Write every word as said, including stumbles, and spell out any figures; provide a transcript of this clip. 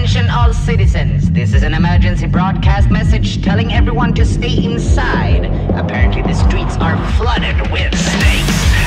Attention all citizens, this is an emergency broadcast message telling everyone to stay inside. Apparently the streets are flooded with snakes.